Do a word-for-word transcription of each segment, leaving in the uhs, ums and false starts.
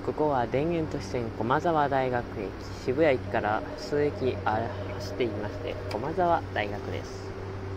ここは田園都市線駒沢大学駅、渋谷駅から数駅走っていまして、駒沢大学です。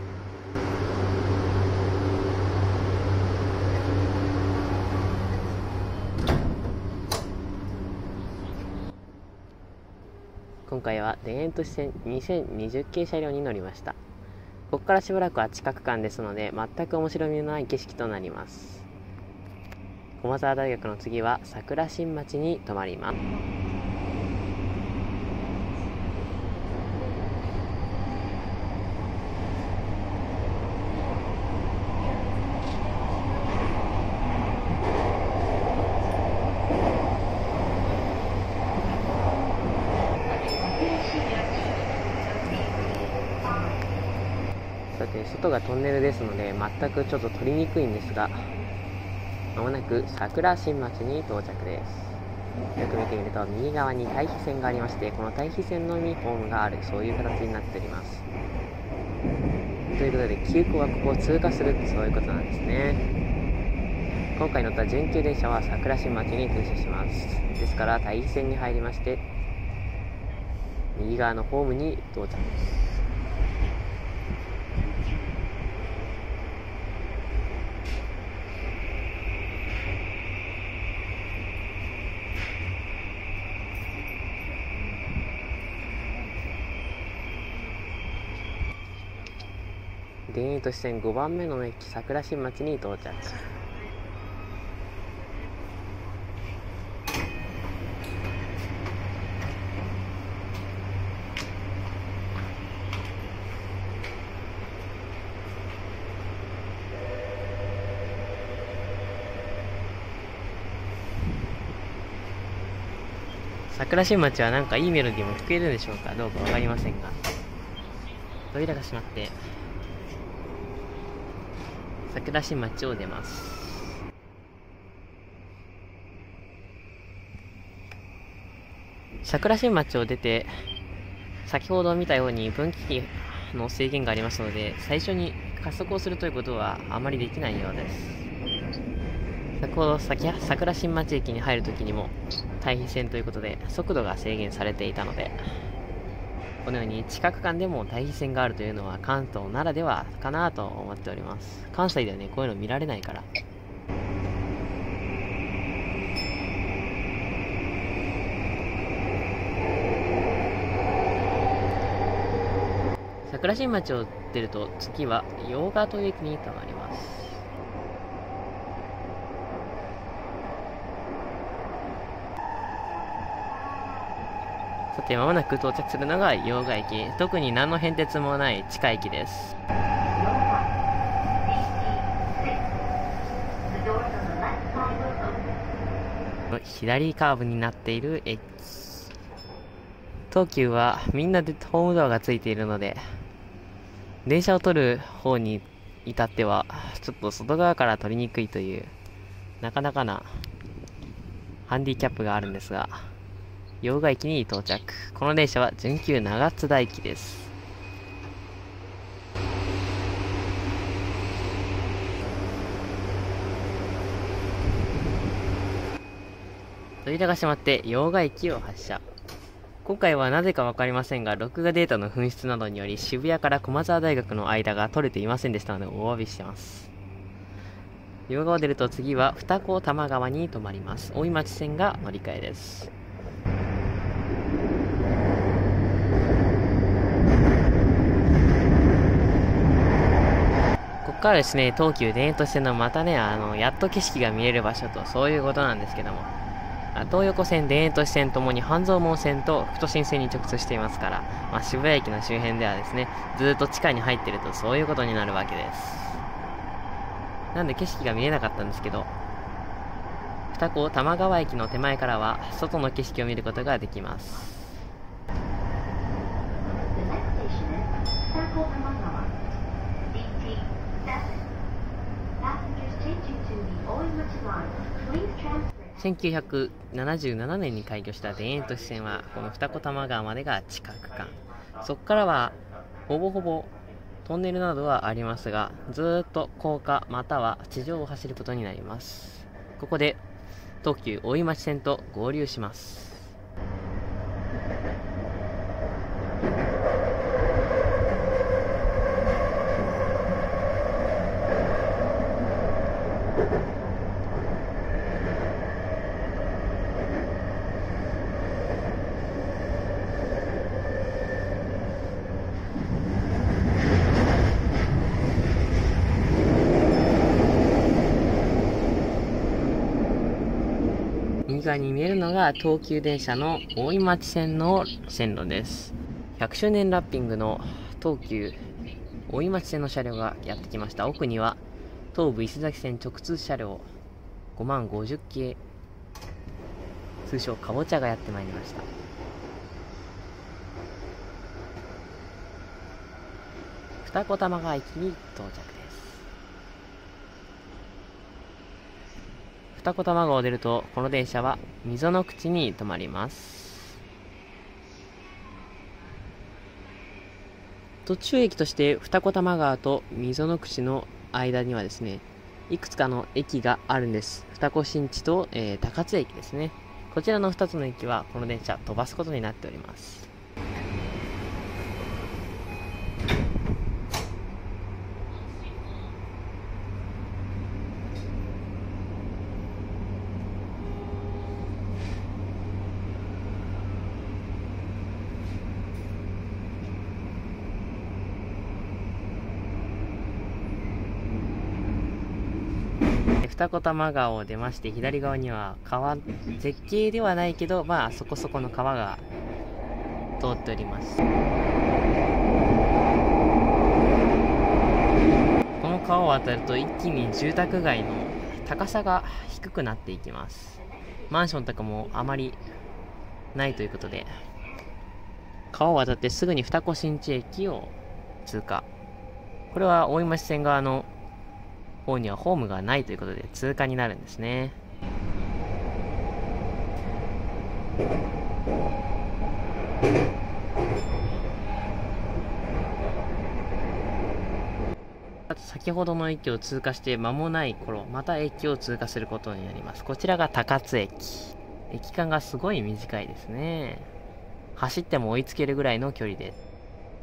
今回は田園都市線にせんにじゅう系車両に乗りました。ここからしばらくは近く間ですので、全く面白みのない景色となります。駒沢大学の次は桜新町に停まります。さて、外がトンネルですので全くちょっと撮りにくいんですが、まもなく桜新町に到着です。よく見てみると右側に対比線がありまして、この対比線のみホームがある、そういう形になっております。ということで急行はここを通過するってそういうことなんですね。今回乗った準急電車は桜新町に停車します。ですから対比線に入りまして右側のホームに到着です。田園都市線ごばんめの駅桜新町に到着。桜新町はなんかいいメロディーも吹けるでしょうか、どうかわかりませんが、扉が閉まって桜新町を出ます。桜新町を出て、先ほど見たように分岐器の制限がありますので、最初に加速をするということはあまりできないようです。先ほど先桜新町駅に入るときにも対比線ということで速度が制限されていたので、このように近く間でも対比線があるというのは関東ならではかなと思っております。関西ではね、こういうの見られないから。桜新町を出ると次は用賀という駅に停まります。さて、まもなく到着するのが用賀駅。特に何の変哲もない地下駅です。左カーブになっている駅。東急はみんなでホームドアがついているので、電車を取る方に至ってはちょっと外側から取りにくいというなかなかなハンディキャップがあるんですが、用賀駅に到着。この電車は準急長津田駅です。扉が閉まって用賀駅を発車。今回はなぜかわかりませんが、録画データの紛失などにより渋谷から駒沢大学の間が取れていませんでしたのでお詫びしてます。用賀を出ると次は二子玉川に停まります。大井町線が乗り換えです。ここからですね、東急田園都市線のまたね、あのやっと景色が見える場所と、そういうことなんですけども、東横線、田園都市線ともに半蔵門線と副都心線に直通していますから、まあ、渋谷駅の周辺ではですね、ずーっと地下に入ってるとそういうことになるわけです。なんで景色が見えなかったんですけど、二子玉川駅の手前からは外の景色を見ることができます。せんきゅうひゃくななじゅうななねんに開業した田園都市線はこの二子玉川までが地下区間、そこからはほぼほぼトンネルなどはありますが、ずーっと高架または地上を走ることになります。ここで東急大井町線と合流します。右側に見えるのが東急電車の大井町線の線路です。ひゃくしゅうねんラッピングの東急大井町線の車両がやってきました。奥には東武伊勢崎線直通車両ごまんごじゅっ系、通称かぼちゃがやってまいりました。二子玉川駅に到着です。二子玉川を出ると、この電車は溝の口に止まります。途中駅として二子玉川と溝の口の間にはですね、いくつかの駅があるんです。二子新地と、えー、高津駅ですね。こちらのふたつの駅はこの電車飛ばすことになっております。二子玉川を出まして、左側には川、絶景ではないけど、まあそこそこの川が通っております。この川を渡ると一気に住宅街の高さが低くなっていきます。マンションとかもあまりないということで、川を渡ってすぐに二子新地駅を通過。これは大井町線側の方にはホームがないということで通過になるんですね。あと先ほどの駅を通過して間もない頃、また駅を通過することになります。こちらが高津駅。駅間がすごい短いですね。走っても追いつけるぐらいの距離です。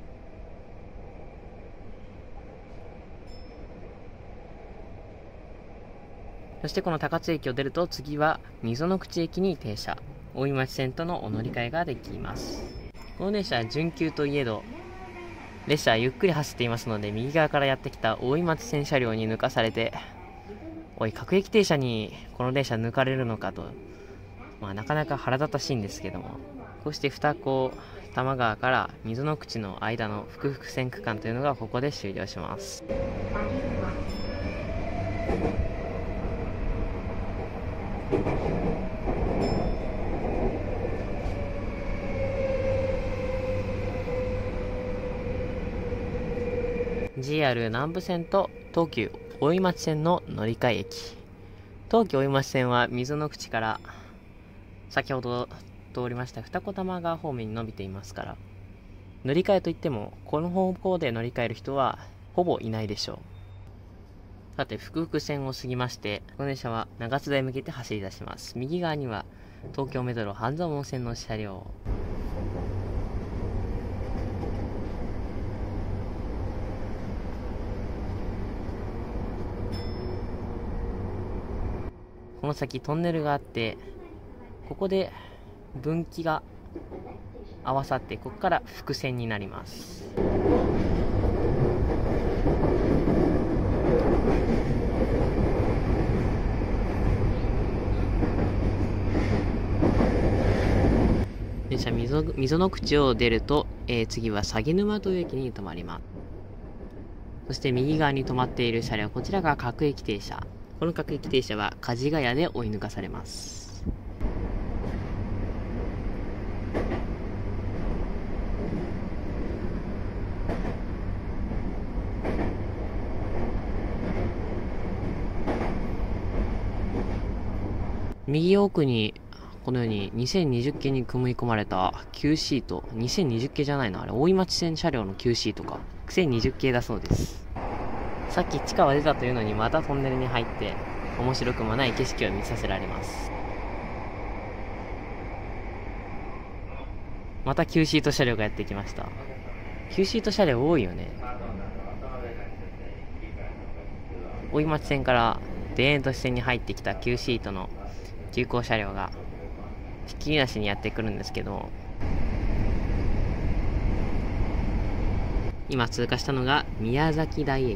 そしてこの高津駅を出ると、次は溝の口駅に停車。大井町線とのお乗り換えができます。この電車は準急といえど、列車はゆっくり走っていますので、右側からやってきた大井町線車両に抜かされて、おい、各駅停車にこの電車抜かれるのかと、まあなかなか腹立たしいんですけども、こうして二子玉川から溝の口の間の複々線区間というのがここで終了します。ジーアール 南武線と東急大井町線の乗り換え駅。東急大井町線は溝の口から先ほど通りました二子玉川方面に伸びていますから、乗り換えといってもこの方向で乗り換える人はほぼいないでしょう。さて、複々線を過ぎまして、この電車は長津田へ向けて走り出します。右側には東京メトロ半蔵門線の車両。この先トンネルがあって、ここで分岐が合わさって、ここから複線になります。電車溝溝の口を出ると、えー、次は鷺沼という駅に停まります。そして右側に止まっている車両、こちらが各駅停車。この各駅停車は梶ヶ谷で追い抜かされます。右奥にこのようににせんにじゅっけいに組み込まれた Q シート、にせんにじゅっけいじゃないな、あれ大井町線車両の Q シートか、せんにじゅっけいだそうです。さっき地下は出たというのにまたトンネルに入って面白くもない景色を見させられます。 また Q シート車両がやってきました。 Q シート車両多いよね。大井町線から田園都市線に入ってきた Q シートの急行車両がひっきりなしにやってくるんですけど、今通過したのが宮崎台駅。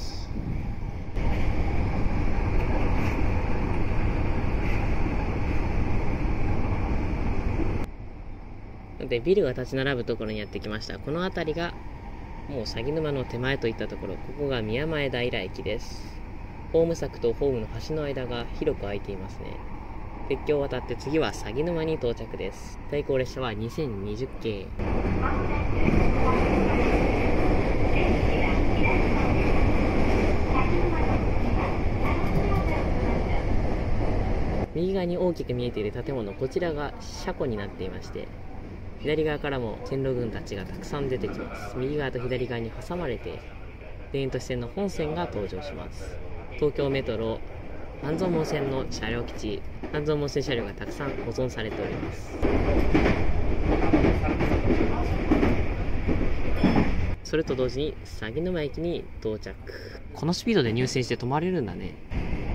でビルが立ち並ぶところにやってきました。この辺りがもう鷺沼の手前といったところ、ここが宮前平駅です。ホーム柵とホームの橋の間が広く空いていますね。鉄橋を渡って次は鷺沼に到着です。対向列車はにせんにじゅう系。右側に大きく見えている建物、こちらが車庫になっていまして、左側からも線路軍たちがたくさん出てきます。右側と左側に挟まれて田園都市線の本線が登場します。東京メトロ半蔵門線の車両基地、半蔵門線車両がたくさん保存されております。それと同時に鷺沼駅に到着。このスピードで入線して止まれるんだね。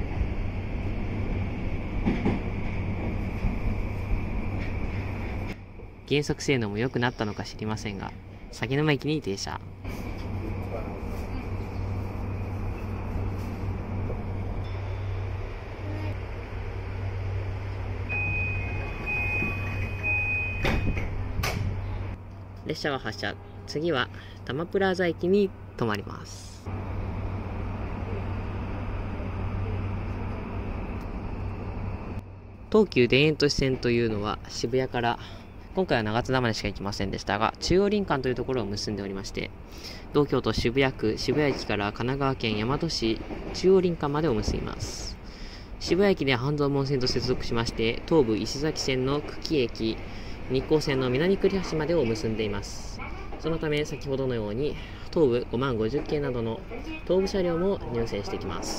減速性能も良くなったのか知りませんが、鷺沼駅に停車。列車は発車。次は多摩プラザ駅に停まります。東急田園都市線というのは渋谷から今回は長津田までしか行きませんでしたが、中央林間というところを結んでおりまして、東京都渋谷区渋谷駅から神奈川県大和市中央林間までを結びます。渋谷駅で半蔵門線と接続しまして、東武石崎線の久喜駅、日光線の南栗橋までを結んでいます。そのため先ほどのように東武ごまんごじゅっ系などの東武車両も入線してきます。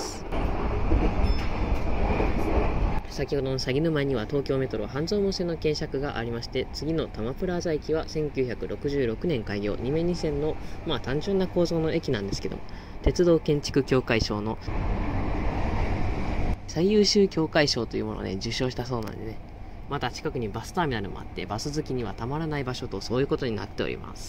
先ほどの鷺沼には東京メトロ半蔵門線の検索がありまして、次の多摩プラザ駅はせんきゅうひゃくろくじゅうろくねん開業、に面に線のまあ単純な構造の駅なんですけども、鉄道建築協会賞の最優秀協会賞というものをね受賞したそうなんでね、また近くにバスターミナルもあって、バス好きにはたまらない場所と、そういうことになっております。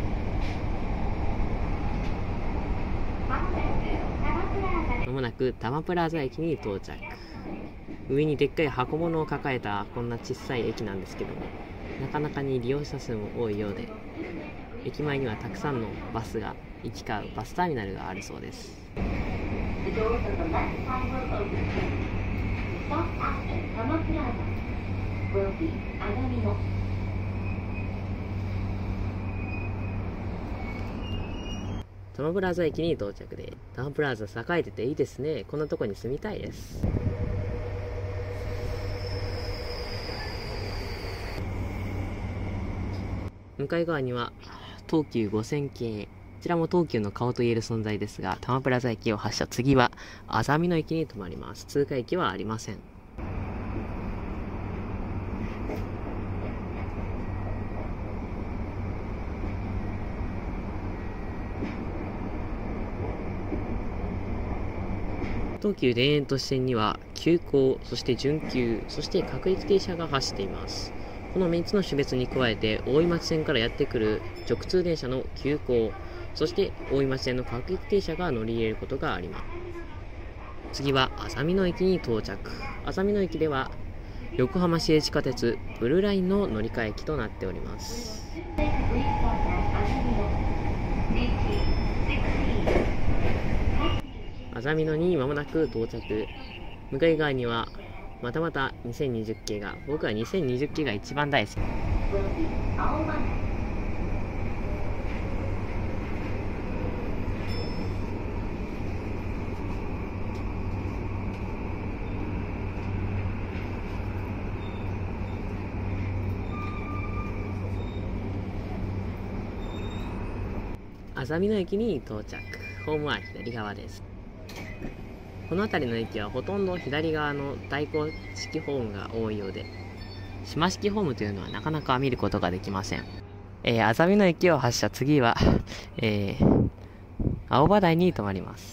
まもなく多摩プラザ駅に到着。上にでっかい箱物を抱えたこんな小さい駅なんですけども、なかなかに利用者数も多いようで、駅前にはたくさんのバスが行き交うバスターミナルがあるそうです。多摩プラザ駅に到着で、多摩プラザ栄えてていいですね。こんなとこに住みたいです。向かい側には東急ごせん系、こちらも東急の顔といえる存在ですが、多摩プラザ駅を発車、次はあざみ野駅に停まります。通過駅はありません。東急田園都市線には急行、そして準急、そして各駅停車が走っています。このみっつの種別に加えて、大井町線からやってくる直通電車の急行、そして大井町線の各駅停車が乗り入れることがあります。次はあざみ野駅に到着。あざみ野駅では横浜市営地下鉄ブルーラインの乗り換え駅となっております。あざみ野に間もなく到着。向かい側にはまたまたにせんにじゅう系が、僕はにせんにじゅう系が一番大好き。あざみ野駅に到着。ホームは左側です。この辺りの駅はほとんど左側の対向式ホームが多いようで、 島式ホームというのはなかなか見ることができません。えー、熱海の駅を発車、次は、えー、青葉台に停まります。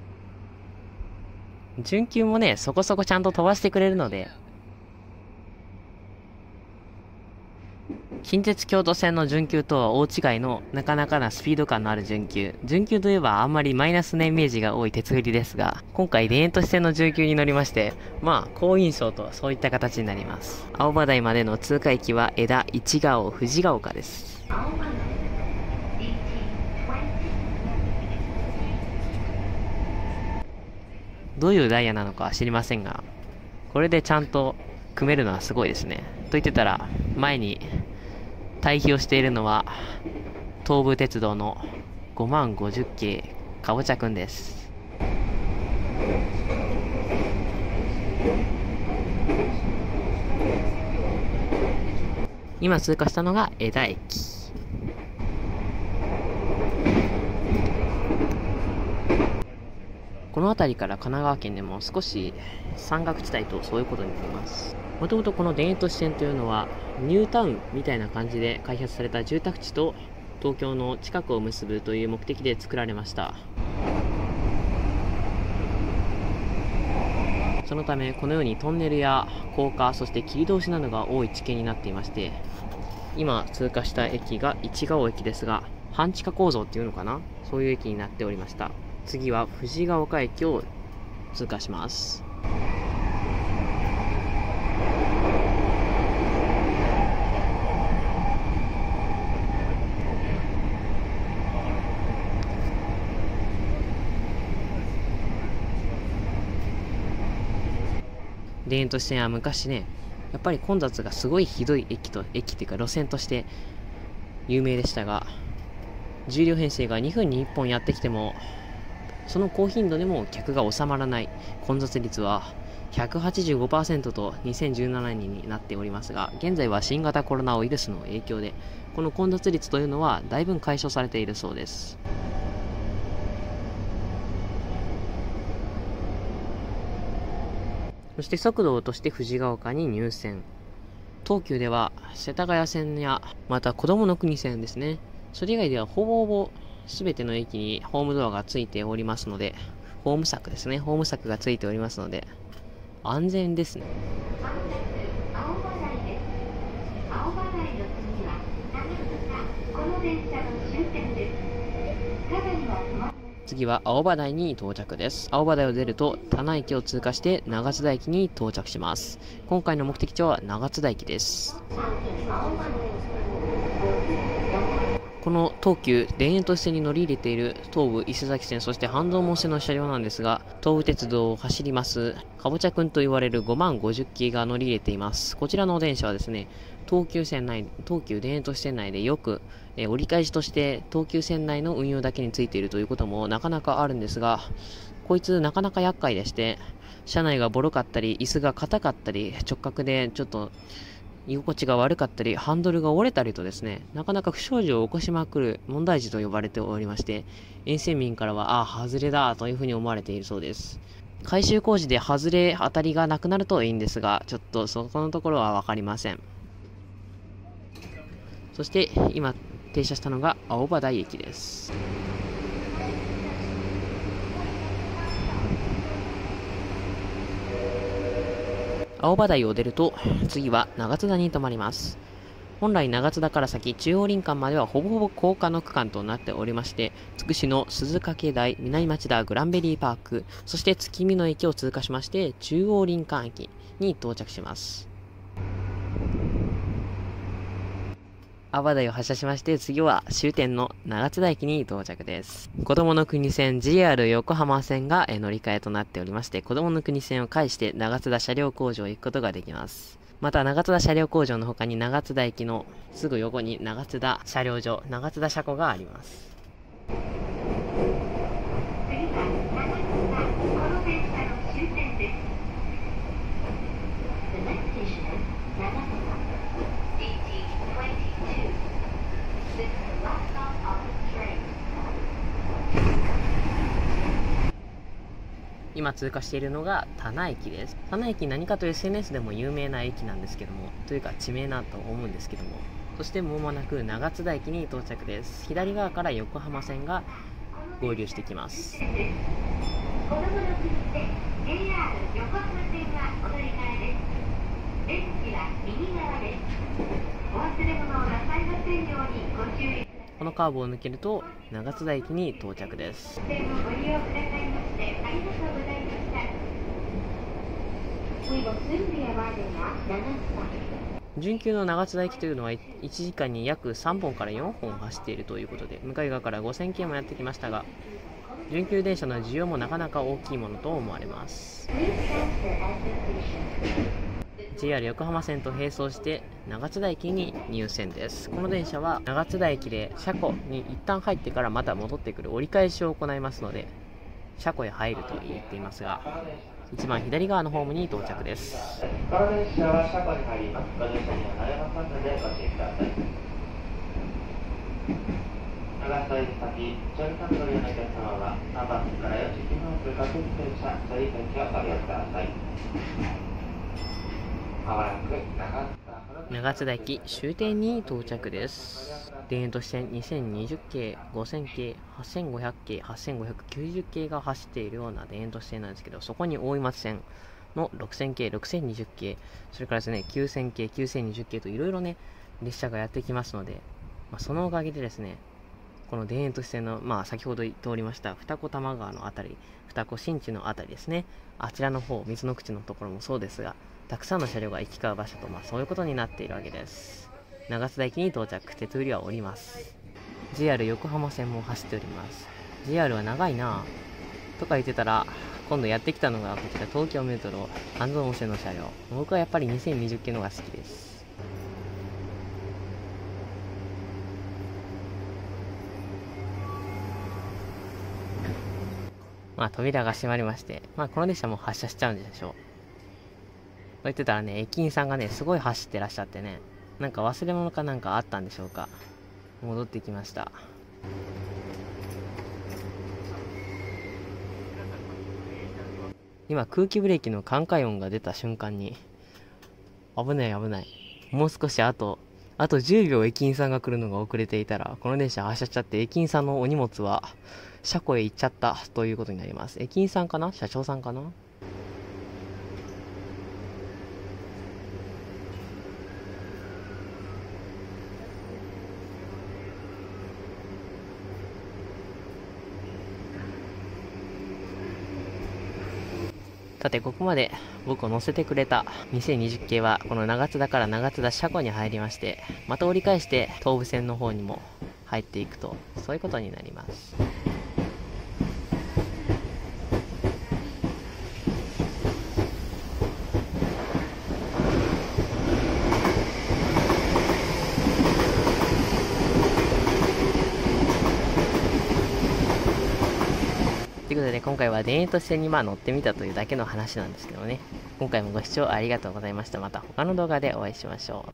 準急もね、そこそこちゃんと飛ばしてくれるので、近鉄京都線の準急とは大違いのなかなかなスピード感のある準急。準急といえばあんまりマイナスなイメージが多い鉄振りですが、今回田園都市線の準急に乗りまして、まあ好印象とそういった形になります。青葉台までの通過駅は枝市ヶ尾藤ヶ丘です。どういうダイヤなのかは知りませんが、これでちゃんと組めるのはすごいですね。と言ってたら、前に対比をしているのは東武鉄道のごまんごじゅっ系かぼちゃくんです。今通過したのが江田駅。この辺りから神奈川県でも少し山岳地帯とそういうことになります。もともとこの田園都市線というのはニュータウンみたいな感じで開発された住宅地と東京の近くを結ぶという目的で作られました。そのためこのようにトンネルや高架、そして切通しなどが多い地形になっていまして、今通過した駅が市ヶ尾駅ですが、半地下構造っていうのかな、そういう駅になっておりました。次は藤ヶ丘駅を通過します。田園都市線は昔ね、やっぱり混雑がすごいひどい駅と、駅っていうか路線として有名でしたが、じゅう両編成がにふんにいっぽんやってきても、その高頻度でも客が収まらない混雑率は ひゃくはちじゅうごパーセント とにせんじゅうななねんになっておりますが、現在は新型コロナウイルスの影響で、この混雑率というのはだいぶ解消されているそうです。そして速度を落として藤ヶ丘に入線。東急では世田谷線やまた子どもの国線ですね、それ以外ではほぼほぼ全ての駅にホームドアがついておりますので、ホーム柵ですね、ホーム柵がついておりますので安全ですね。青葉台です。青葉台の次は長この電車の終点です。ただいま次は青葉台に到着です。青葉台を出ると棚駅を通過して長津田駅に到着します。今回の目的地は長津田駅です。この東急田園都市線に乗り入れている東武伊勢崎線、そして半蔵門線の車両なんですが、東武鉄道を走りますかぼちゃくんと言われるごまんごじゅっ系が乗り入れています。こちらの電車はですね、東急線内、東急田園都市線内でよく、えー、折り返しとして東急線内の運用だけについているということもなかなかあるんですが、こいつなかなか厄介でして、車内がボロかったり、椅子が硬かったり、直角でちょっと居心地が悪かったり、ハンドルが折れたりとですね、なかなか不祥事を起こしまくる問題児と呼ばれておりまして、沿線民からは、ああ、外れだというふうに思われているそうです。改修工事で外れ当たりがなくなるといいんですが、ちょっとそこのところはわかりません。そして今停車したのが青葉台駅です。青葉台を出ると次は長津田に停まります。本来長津田から先中央林間まではほぼほぼ高架の区間となっておりまして、つくしの鈴掛台、南町田グランベリーパーク、そして月見の駅を通過しまして中央林間駅に到着します。青葉台を発車しまして、次は終点の長津田駅に到着です。子どもの国線 ジェイアール 横浜線が乗り換えとなっておりまして、子どもの国線を介して長津田車両工場へ行くことができます。また長津田車両工場の他に長津田駅のすぐ横に長津田車両所、長津田車庫があります。今今通過しているのが田名駅です。田名駅、何かと エスエヌエス でも有名な駅なんですけども、というか地名なと思うんですけども、そしてもう間もなく長津田駅に到着です。左側から横浜線が合流してきます。 このままくって ジェイアール 横浜線はお乗り換えです。出口は右側です。お忘れ物をなさいませんようにご注意ください。 このカーブを抜けると長津田駅に到着です。 線をご利用くださいましてありがとうございました。We will soon be arriving at 長津田。 準急の長津田駅というのはいちじかんに約さんぼんからよんほん走っているということで、向かい側からごせんけいもやってきましたが、準急電車の需要もなかなか大きいものと思われます。ジェイアール 横浜線と並走して長津田駅に入線です。この電車は長津田駅で車庫に一旦入ってからまた戻ってくる折り返しを行いますので、車庫へ入ると言っていますが、一番左側のホームに到着です。 この電車は車庫に入ります。ご乗車にはなれませんのでご注意ください。長津田駅先、乗車のご利用のお客様はさんばんせんからよんじゅうきゅうふん通過する電車、乗り換えをご利用ください。まもなく長津田駅終点に到着です。田園都市線にせんにじゅっけい、ごせんけい、はっせんごひゃくけい、はっせんごひゃくきゅうじゅっけいが走っているような田園都市線なんですけど、そこに大井松線のろくせんけい、ろくせんにじゅっけい、それからですね、きゅうせんけい、きゅうせんにじゅっけいといろいろね、列車がやってきますので、まあ、そのおかげでですね、この田園都市線の、まあ、先ほど通りました二子玉川のあたり、二子新地のあたりですね、あちらの方、水の口のところもそうですが、たくさんの車両が行き交う場所と、まあ、そういうことになっているわけです。長津田駅に到着、手通りは降ります。ジェイアール 横浜線も走っております。ジェイアール は長いなぁとか言ってたら、今度やってきたのがこちら東京メトロ半蔵門線の車両。僕はやっぱりにせんにじゅっけいのが好きです。まあ扉が閉まりまして、まあこの列車も発車しちゃうんでしょう。そう言ってたらね、駅員さんがね、すごい走ってらっしゃってね、なんか忘れ物かなんかあったんでしょうか。戻ってきました。今、空気ブレーキの感解音が出た瞬間に、危ない危ない。もう少しあと、あとじゅうびょう駅員さんが来るのが遅れていたら、この電車発車しちゃって駅員さんのお荷物は車庫へ行っちゃったということになります。駅員さんかな？車掌さんかな？さて、ここまで僕を乗せてくれたにせんにじゅっけいは、この長津田から長津田車庫に入りまして、また折り返して東武線の方にも入っていくと、そういうことになります。ということで、今回は田園都市線にまあ乗ってみたというだけの話なんですけどね。今回もご視聴ありがとうございました。また他の動画でお会いしましょう。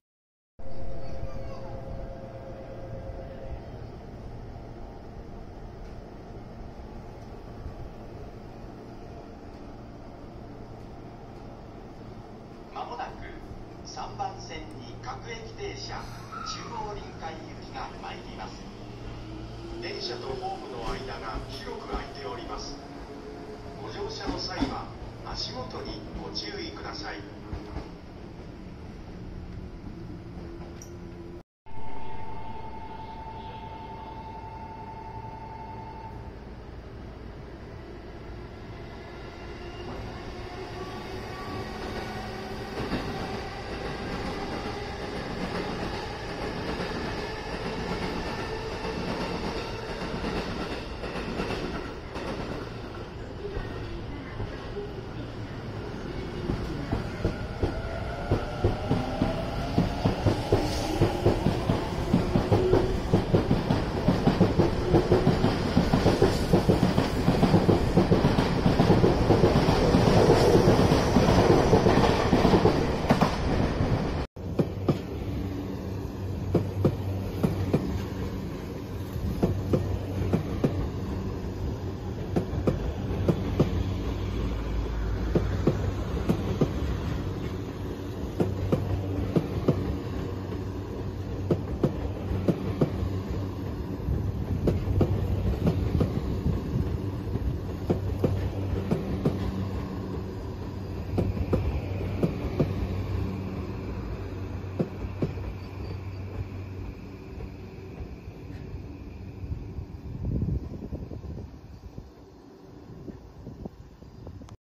まもなくさんばんせんに各駅停車中央臨